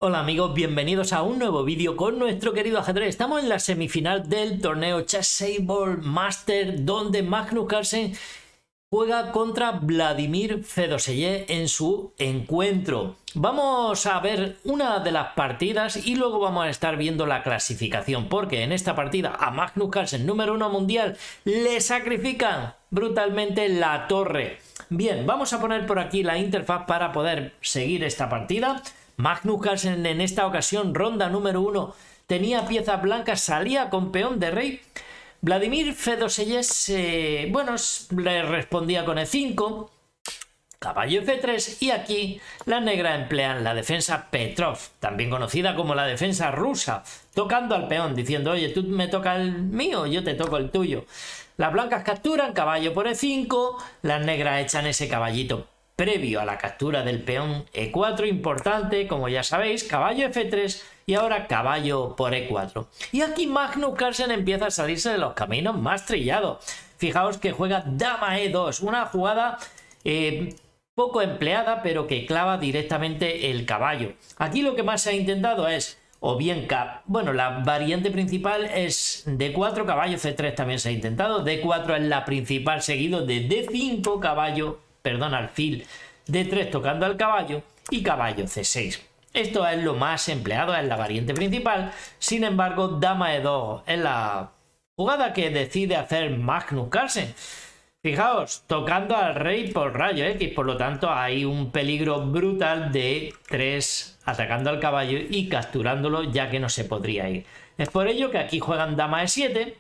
Hola amigos, bienvenidos a un nuevo vídeo con nuestro querido ajedrez. Estamos en la semifinal del torneo Chessable Master, donde Magnus Carlsen juega contra Vladimir Fedosseyev en su encuentro. Vamos a ver una de las partidas y luego vamos a estar viendo la clasificación, porque en esta partida a Magnus Carlsen, número 1 mundial, le sacrifican brutalmente la torre. Bien, vamos a poner por aquí la interfaz para poder seguir esta partida. Magnus Carlsen en esta ocasión, ronda número 1, tenía piezas blancas, salía con peón de rey. Vladimir Fedosseyev le respondía con E5, caballo F3, y aquí las negras emplean la defensa Petrov, también conocida como la defensa rusa, tocando al peón, diciendo: oye, tú me tocas el mío, yo te toco el tuyo. Las blancas capturan, caballo por E5, las negras echan ese caballito previo a la captura del peón E4, importante, como ya sabéis, caballo F3 y ahora caballo por E4. Y aquí Magnus Carlsen empieza a salirse de los caminos más trillados. Fijaos que juega dama E2, una jugada poco empleada, pero que clava directamente el caballo. Aquí lo que más se ha intentado es, o bien, la variante principal es D4, caballo C3 también se ha intentado, D4 es la principal, seguido de D5, alfil D3 tocando al caballo y caballo C6. Esto es lo más empleado, es la variante principal. Sin embargo, dama E2 es la jugada que decide hacer Magnus Carlsen. Fijaos, tocando al rey por rayo X, por lo tanto hay un peligro brutal de 3 atacando al caballo y capturándolo, ya que no se podría ir. Es por ello que aquí juegan dama E7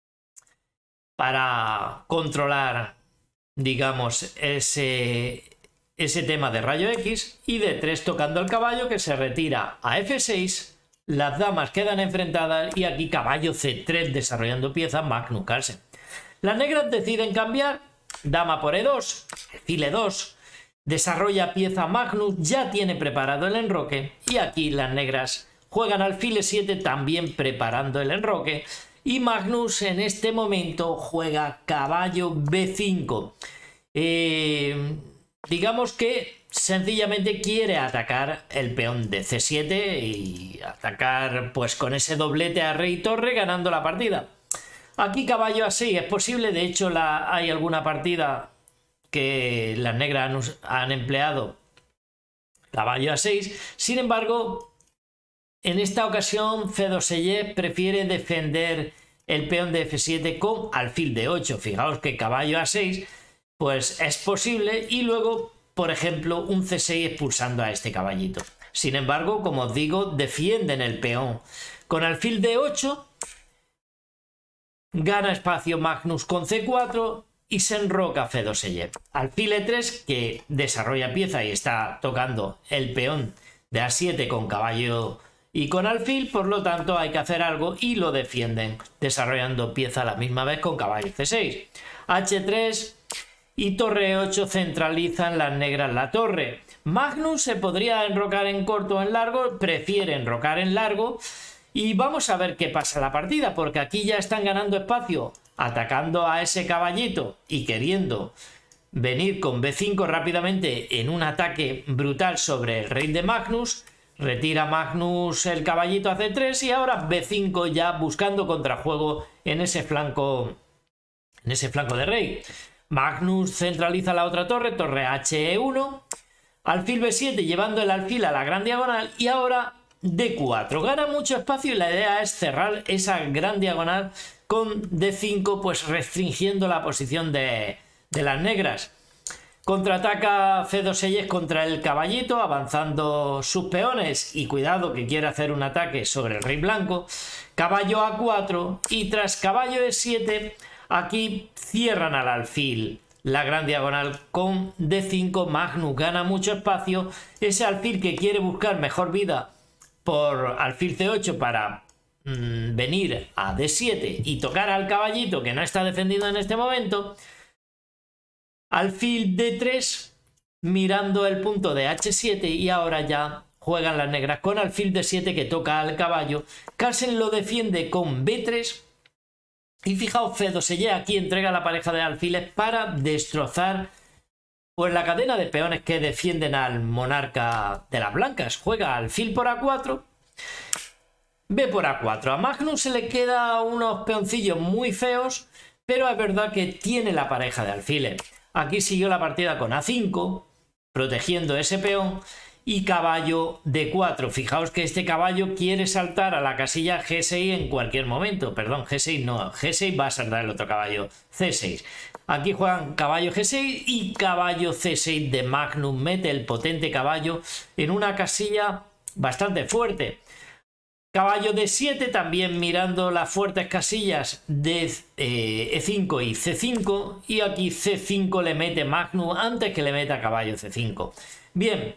para controlar, digamos, ese tema de rayo X, y D3 tocando al caballo, que se retira a F6, las damas quedan enfrentadas y aquí caballo C3 desarrollando piezas Magnus Carlsen. Las negras deciden cambiar, dama por E2, alfil E2, desarrolla pieza Magnus, ya tiene preparado el enroque, y aquí las negras juegan alfil E7 también preparando el enroque. Y Magnus en este momento juega caballo B5. Digamos que sencillamente quiere atacar el peón de C7 y atacar pues con ese doblete a rey y torre, ganando la partida. Aquí caballo A6 es posible, de hecho hay alguna partida que las negras han empleado caballo A6. Sin embargo, en esta ocasión Fedosseyev prefiere defender el peón de F7 con alfil D8. Fijaos que caballo A6 pues es posible, y luego, por ejemplo, un C6 expulsando a este caballito. Sin embargo, como os digo, defienden el peón con alfil D8, gana espacio Magnus con C4 y se enroca Fedosseyev. Alfil E3, que desarrolla pieza y está tocando el peón de A7 con caballo y con alfil, por lo tanto hay que hacer algo y lo defienden desarrollando pieza a la misma vez con caballo C6. H3 y torre E8 centralizan las negras la torre. Magnus se podría enrocar en corto o en largo, prefiere enrocar en largo, y vamos a ver qué pasa en la partida, porque aquí ya están ganando espacio atacando a ese caballito y queriendo venir con B5 rápidamente en un ataque brutal sobre el rey de Magnus. Retira Magnus el caballito a C3 y ahora B5, ya buscando contrajuego en ese flanco de rey. Magnus centraliza la otra torre, torre HE1, alfil B7 llevando el alfil a la gran diagonal, y ahora D4. Gana mucho espacio y la idea es cerrar esa gran diagonal con D5, pues restringiendo la posición de las negras. Contraataca Fedosseyev contra el caballito, avanzando sus peones, y cuidado que quiere hacer un ataque sobre el rey blanco. Caballo A4 y tras caballo E7, aquí cierran al alfil la gran diagonal con D5. Magnus gana mucho espacio, ese alfil que quiere buscar mejor vida por alfil C8 para venir a D7 y tocar al caballito que no está defendido en este momento. Alfil D3 mirando el punto de H7, y ahora ya juegan las negras con alfil D7 que toca al caballo. Carlsen lo defiende con B3 y fijaos, Fedosseyev aquí entrega la pareja de alfiles para destrozar Pues la cadena de peones que defienden al monarca de las blancas. Juega alfil por A4, B por A4. A Magnus se le queda unos peoncillos muy feos, pero es verdad que tiene la pareja de alfiles. Aquí siguió la partida con A5, protegiendo ese peón, y caballo D4. Fijaos que este caballo quiere saltar a la casilla G6 en cualquier momento. Perdón, G6 no, G6 va a saltar el otro caballo, C6. Aquí juegan caballo G6 y caballo C6 de Magnus. Mete el potente caballo en una casilla bastante fuerte. Caballo D7 también mirando las fuertes casillas de E5 y C5. Y aquí C5 le mete Magnus antes que le meta caballo C5. Bien.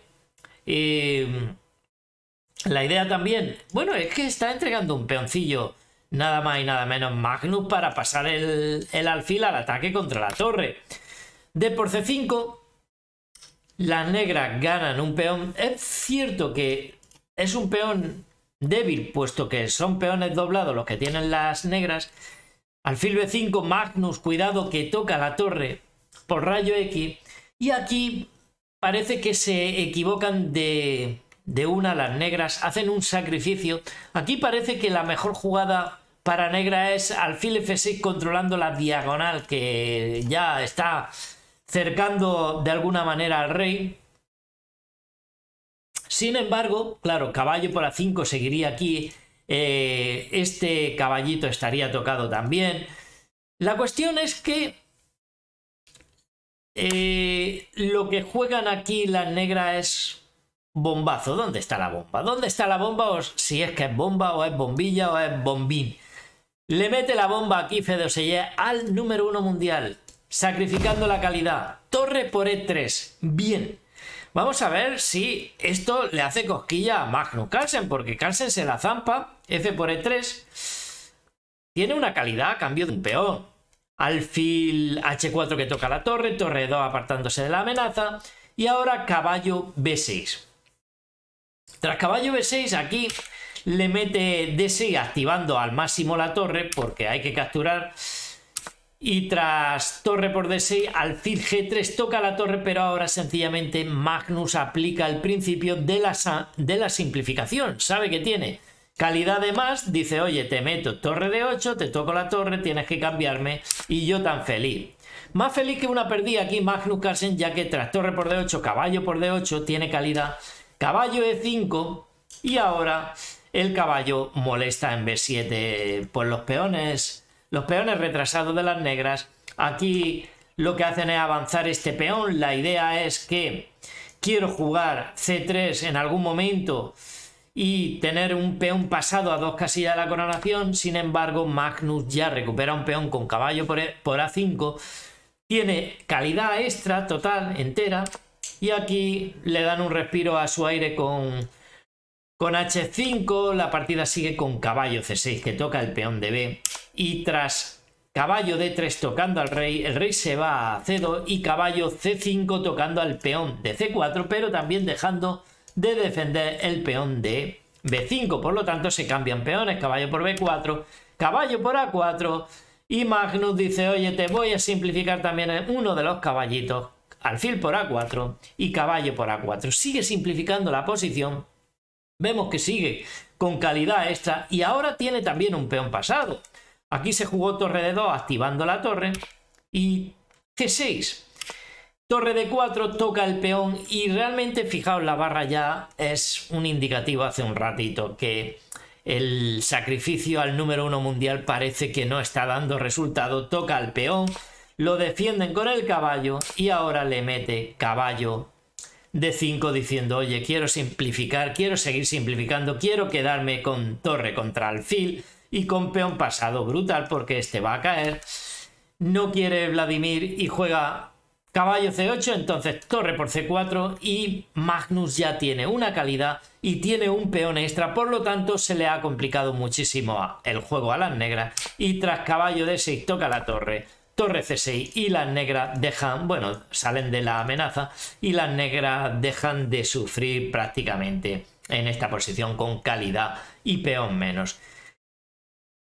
La idea también, bueno, es que está entregando un peoncillo nada más y nada menos Magnus para pasar el alfil al ataque contra la torre. D por C5, las negras ganan un peón. Es cierto que es un peón débil, puesto que son peones doblados los que tienen las negras. Alfil B5, Magnus, cuidado que toca la torre por rayo X. Y aquí parece que se equivocan de una las negras, hacen un sacrificio. Aquí parece que la mejor jugada para negra es alfil F6 controlando la diagonal que ya está cercando de alguna manera al rey. Sin embargo, claro, caballo por A5 seguiría aquí. Este caballito estaría tocado también. La cuestión es que lo que juegan aquí las negras es bombazo. ¿Dónde está la bomba? ¿Dónde está la bomba? O si es que es bomba, o es bombilla, o es bombín. Le mete la bomba aquí Fedoseye al número 1 mundial, sacrificando la calidad. Torre por E3. Bien. Vamos a ver si esto le hace cosquilla a Magnus Carlsen, porque Carlsen se la zampa. F por E3. Tiene una calidad a cambio de un peón. Alfil H4 que toca la torre, torre 2 apartándose de la amenaza, y ahora caballo B6. Tras caballo B6 aquí le mete D6 activando al máximo la torre porque hay que capturar, y tras torre por D6 alfil G3 toca la torre, pero ahora sencillamente Magnus aplica el principio de la simplificación. Sabe que tiene calidad de más, dice, oye, te meto torre de 8, te toco la torre, tienes que cambiarme, y yo tan feliz. Más feliz que una perdida aquí Magnus Carlsen, ya que tras torre por D8, caballo por D8, tiene calidad, caballo E5, y ahora el caballo molesta en B7 por los peones retrasados de las negras. Aquí lo que hacen es avanzar este peón. La idea es que quiero jugar C3 en algún momento y tener un peón pasado a 2 casillas de la coronación. Sin embargo, Magnus ya recupera un peón con caballo por A5. Tiene calidad extra total, entera. Y aquí le dan un respiro a su aire con H5. La partida sigue con caballo C6 que toca el peón de B. Y tras caballo D3 tocando al rey, el rey se va a C2 y caballo C5 tocando al peón de C4, pero también dejando de defender el peón de B5. Por lo tanto se cambian peones, caballo por B4, caballo por A4, y Magnus dice, oye, te voy a simplificar también uno de los caballitos, alfil por A4 y caballo por A4. Sigue simplificando la posición, vemos que sigue con calidad extra y ahora tiene también un peón pasado. Aquí se jugó torre de 2 activando la torre y G6. Torre de 4 toca el peón y realmente, fijaos, la barra ya es un indicativo hace un ratito que el sacrificio al número 1 mundial parece que no está dando resultado. Toca el peón, lo defienden con el caballo y ahora le mete caballo D5 diciendo, oye, quiero simplificar, quiero seguir simplificando, quiero quedarme con torre contra alfil y con peón pasado. Brutal, porque este va a caer. No quiere Vladimir y juega caballo C8, entonces torre por C4 y Magnus ya tiene una calidad y tiene un peón extra, por lo tanto se le ha complicado muchísimo el juego a las negras, y tras caballo D6 toca la torre, torre C6 y las negras dejan, bueno, salen de la amenaza y las negras dejan de sufrir prácticamente en esta posición con calidad y peón menos.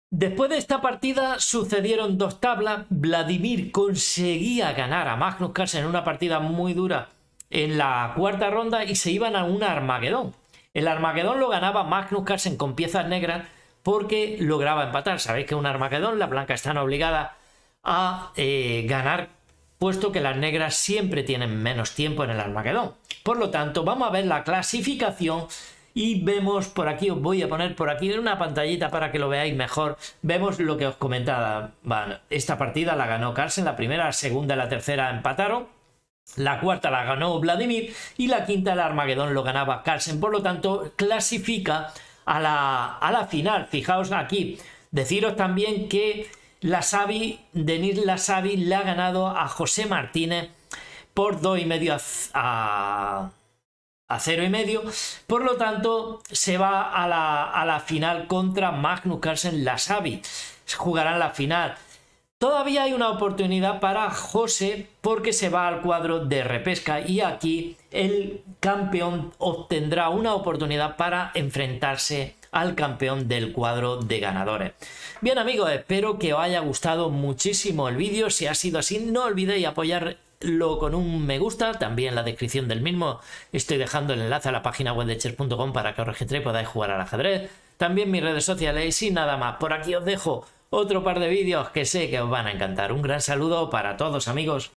Después de esta partida sucedieron dos tablas. Vladimir conseguía ganar a Magnus Carlsen en una partida muy dura en la cuarta ronda y se iban a un Armagedón. El Armagedón lo ganaba Magnus Carlsen con piezas negras porque lograba empatar. Sabéis que un Armagedón las blancas están obligadas a ganar, puesto que las negras siempre tienen menos tiempo en el Armagedón. Por lo tanto, vamos a ver la clasificación. Y vemos por aquí, os voy a poner por aquí una pantallita para que lo veáis mejor. Vemos lo que os comentaba. Bueno, esta partida la ganó Carlsen, la primera, la segunda y la tercera empataron. La cuarta la ganó Vladimir y la quinta, el Armagedón, lo ganaba Carlsen. Por lo tanto, clasifica a la final. Fijaos aquí. Deciros también que Denis Lasavi le ha ganado a José Martínez por 2,5 a 0,5. Por lo tanto, se va a la final contra Magnus Carlsen. Lasavi jugarán la final. Todavía hay una oportunidad para José porque se va al cuadro de repesca y aquí el campeón obtendrá una oportunidad para enfrentarse al campeón del cuadro de ganadores. Bien amigos, espero que os haya gustado muchísimo el vídeo. Si ha sido así, no olvidéis apoyarlo con un me gusta. También en la descripción del mismo estoy dejando el enlace a la página web de chess.com para que os registréis y podáis jugar al ajedrez. También mis redes sociales y nada más. Por aquí os dejo otro par de vídeos que sé que os van a encantar. Un gran saludo para todos amigos.